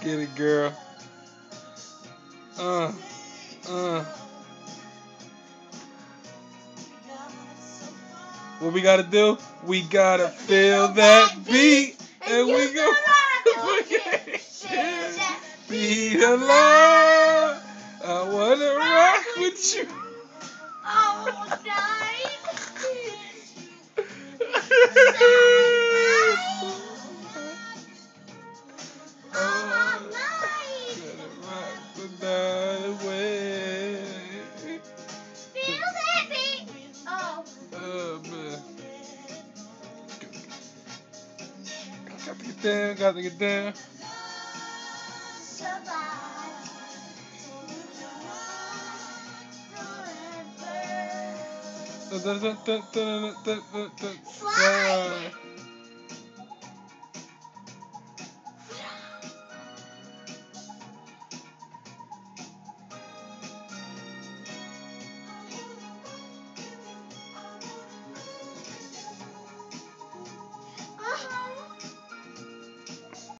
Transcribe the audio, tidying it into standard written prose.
Get it, girl. Uh. What we gotta do? We gotta feel that beat, and we go beat alive. I wanna rock with you. All night. All night. Rock the night away. Feel that beat. Oh. Oh man. Got to get down, got to get down. Survive. Fly.